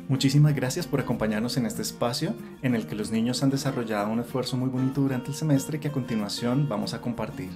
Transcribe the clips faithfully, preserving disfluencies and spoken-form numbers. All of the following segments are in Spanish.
Muchísimas gracias por acompañarnos en este espacio en el que los niños han desarrollado un esfuerzo muy bonito durante el semestre que a continuación vamos a compartir.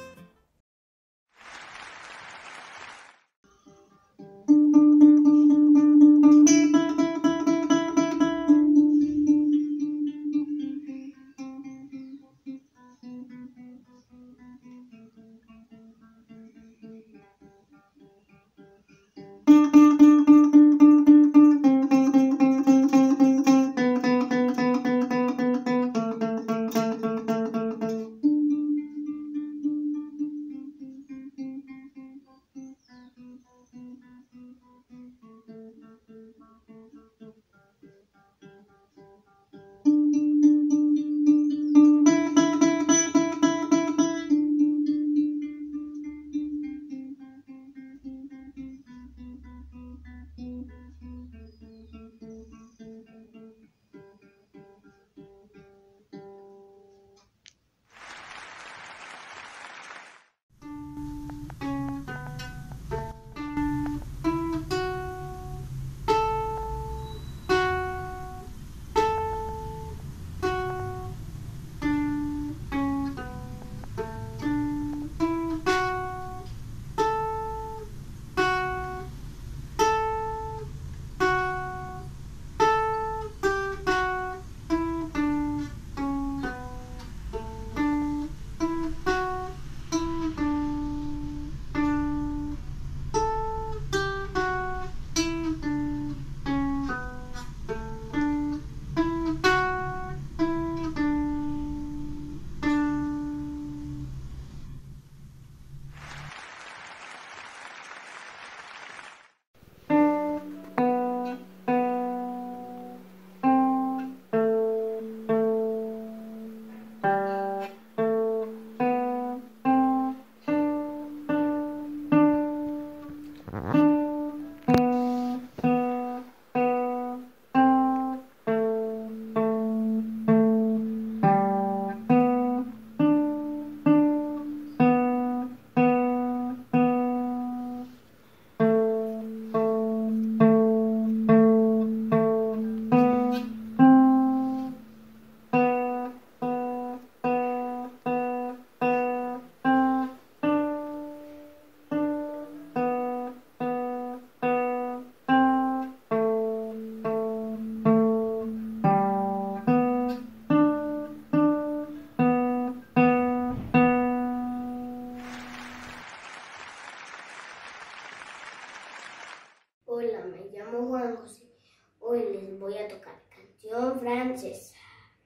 Hola, me llamo Juan José. Hoy les voy a tocar canción francesa.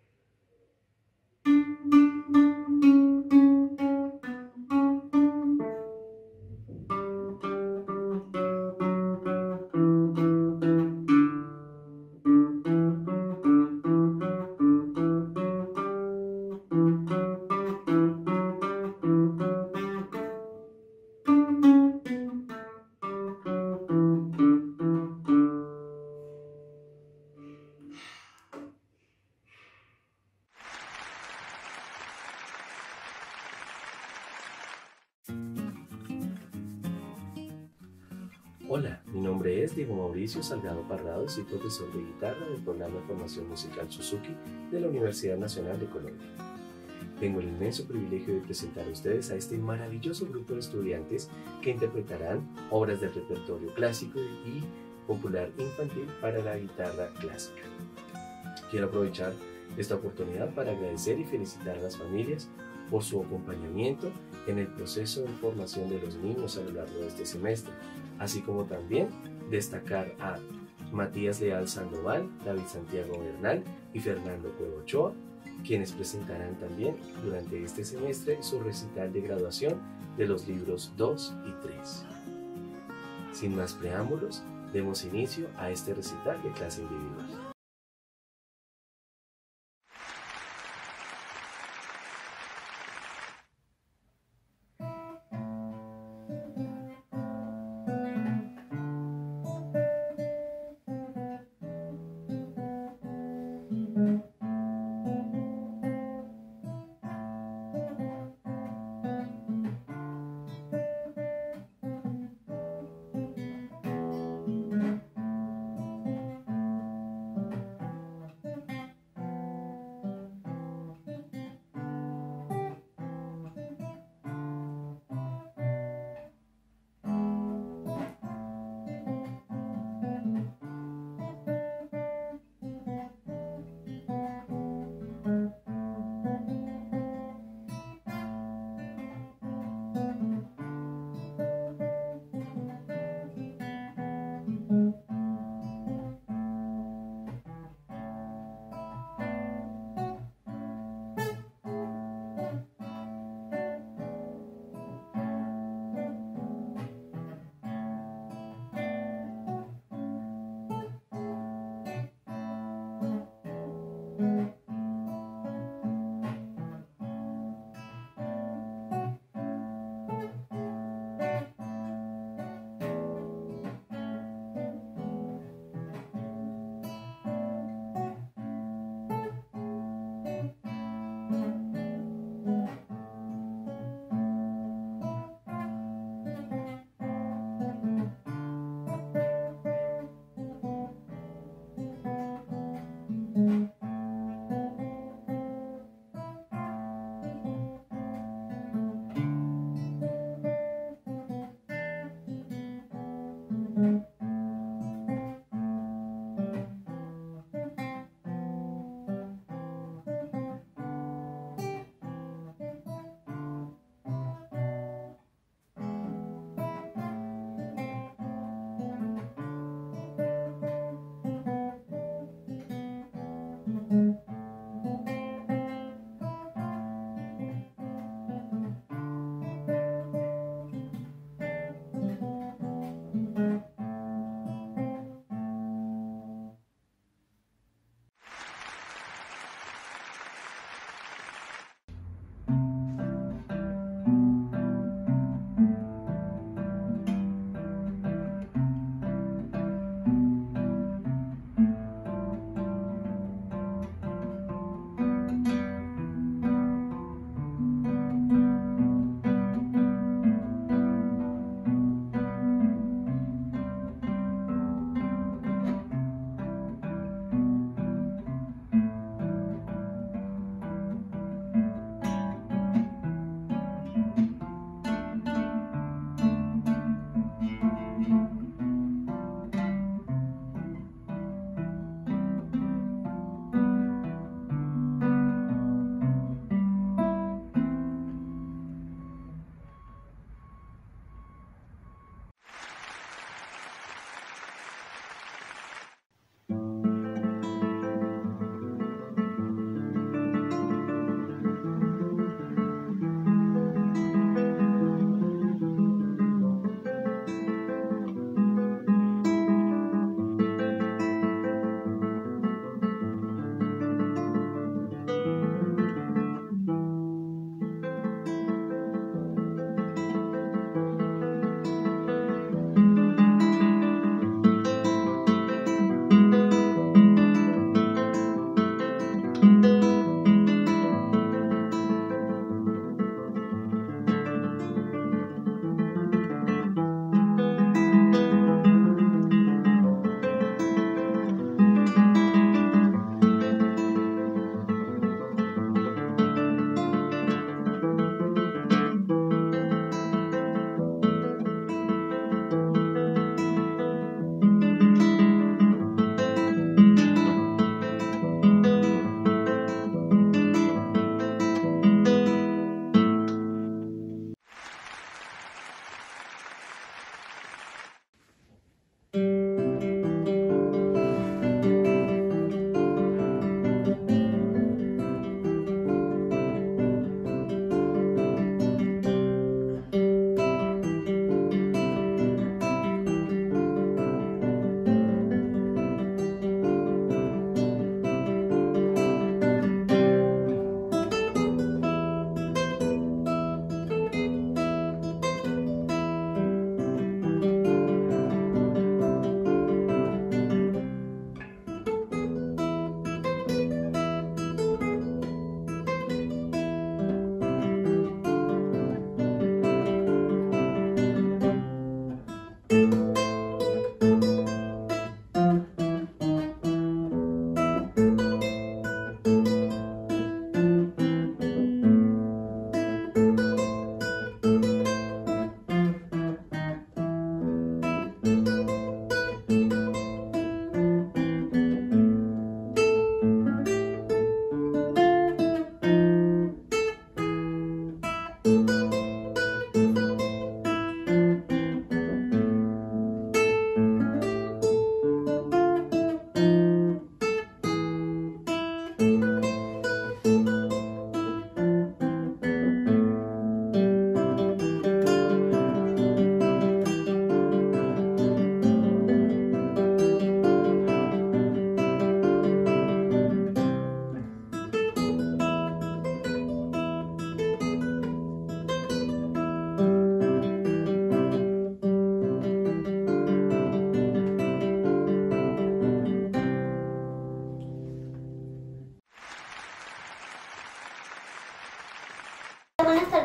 Hola, mi nombre es Diego Mauricio Salgado Parrado y soy profesor de guitarra del programa de formación musical Suzuki de la Universidad Nacional de Colombia. Tengo el inmenso privilegio de presentar a ustedes a este maravilloso grupo de estudiantes que interpretarán obras del repertorio clásico y popular infantil para la guitarra clásica. Quiero aprovechar esta oportunidad para agradecer y felicitar a las familias por su acompañamiento en el proceso de formación de los niños a lo largo de este semestre, así como también destacar a Matías Leal Sandoval, David Santiago Bernal y Fernando Cuevo Ochoa, quienes presentarán también durante este semestre su recital de graduación de los libros dos y tres. Sin más preámbulos, demos inicio a este recital de clase individual.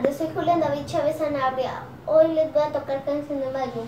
tardes, soy Julián David Chávez Sanabria. Hoy les voy a tocar Canción de Mayo.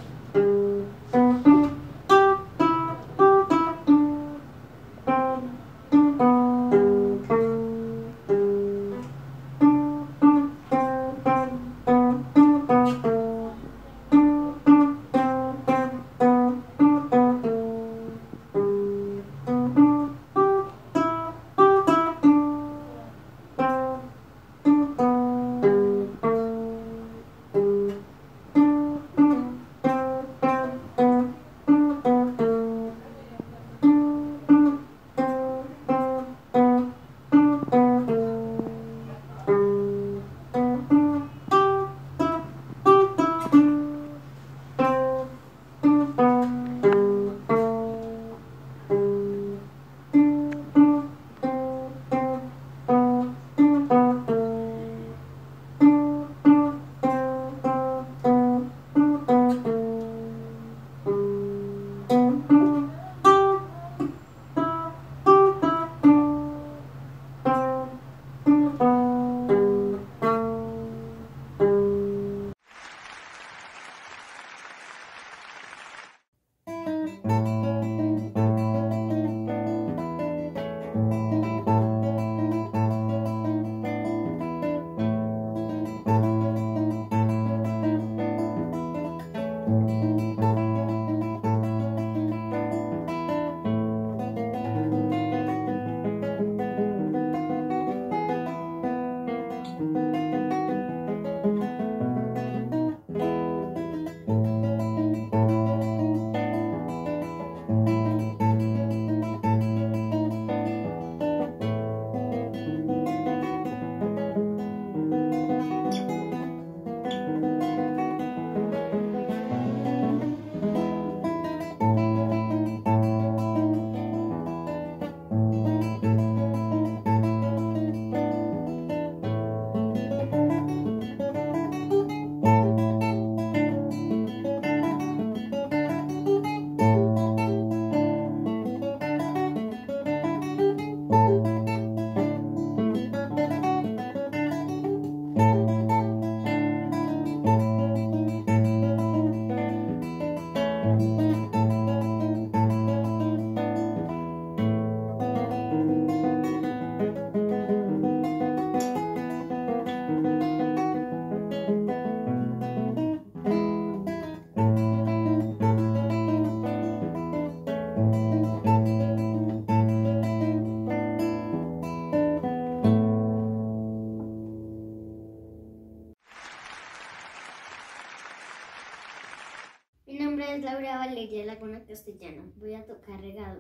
Mi nombre es Laura Valeria Laguna Castellano. Voy a tocar Regado.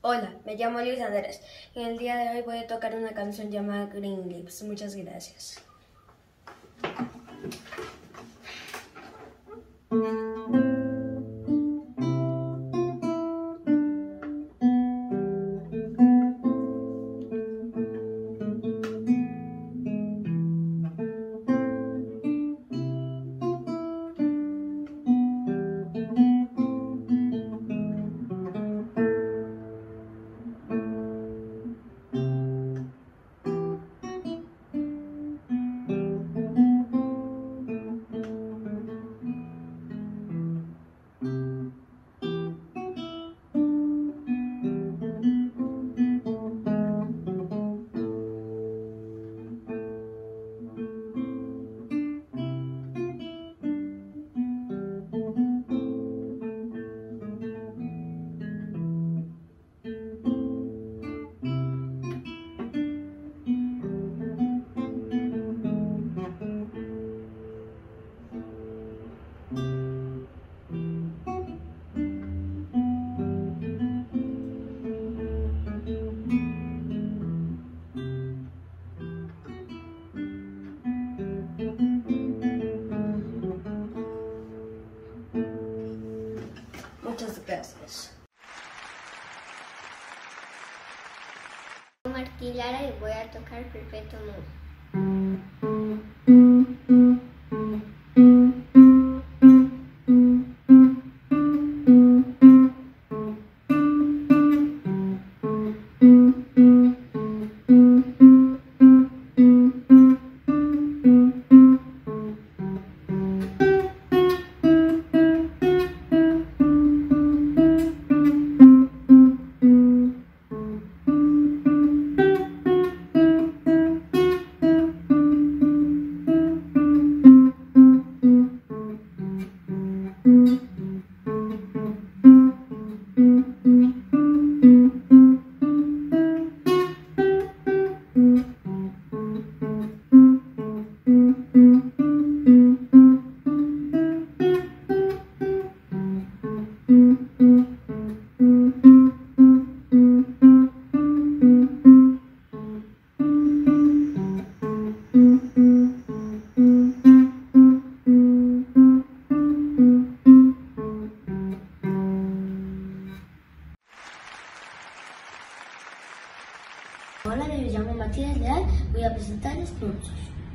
Hola, me llamo Luis Andrés. En el día de hoy voy a tocar una canción llamada Green Lips. Muchas gracias. Muchas gracias. Soy Martín Lara y voy a tocar Perpetuo Modo. Hola, me llamo Matías Leal, voy a presentarles Plumsos.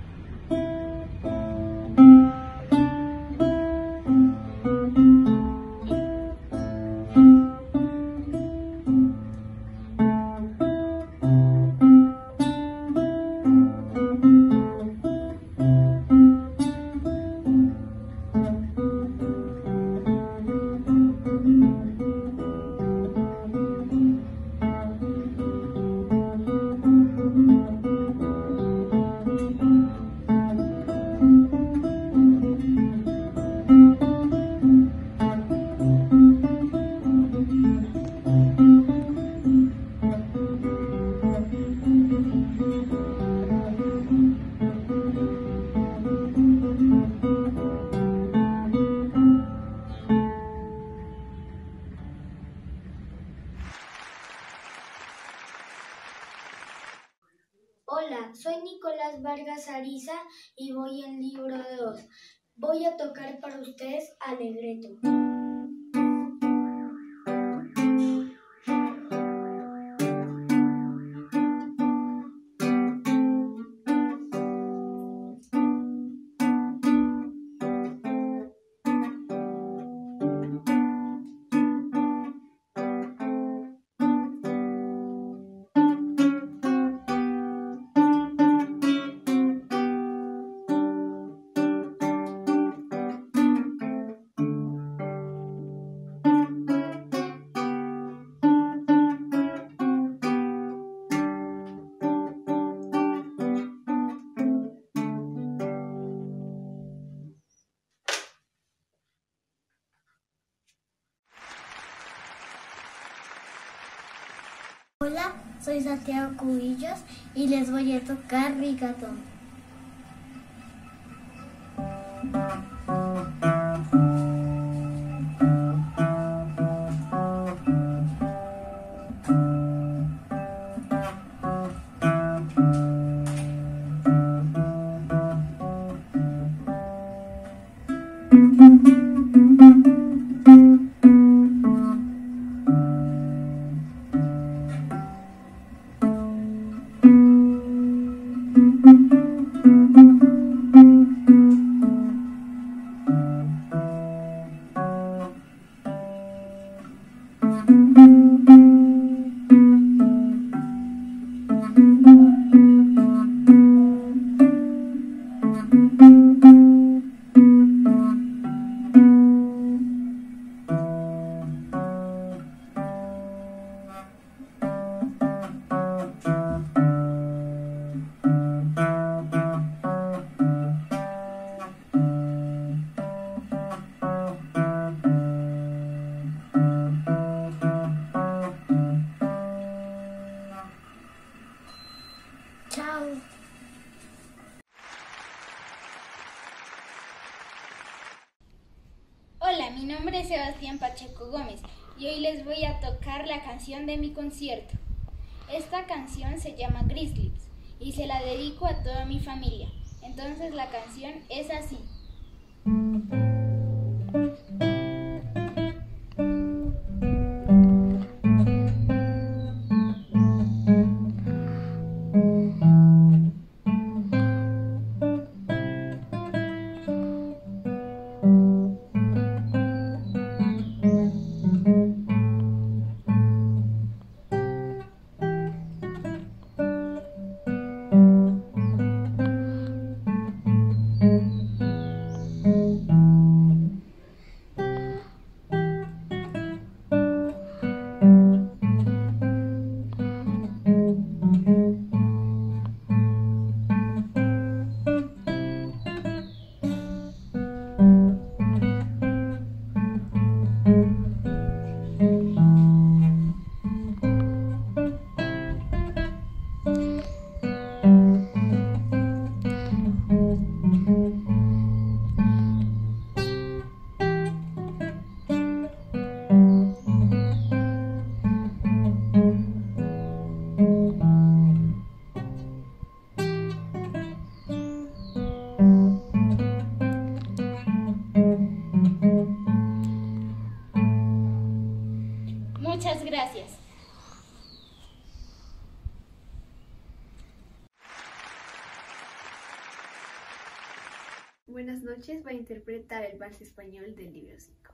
Hola, soy Nicolás Vargas Ariza y voy en libro dos. Voy a tocar para ustedes Alegreto. Hola, soy Santiago Cubillos y les voy a tocar Rigatón. Hola, Sebastián Pacheco Gómez y hoy les voy a tocar la canción de mi concierto. Esta canción se llama Grizzlies y se la dedico a toda mi familia. Entonces la canción es así. Muchas gracias. Buenas noches, voy a interpretar el vals español del libro cinco.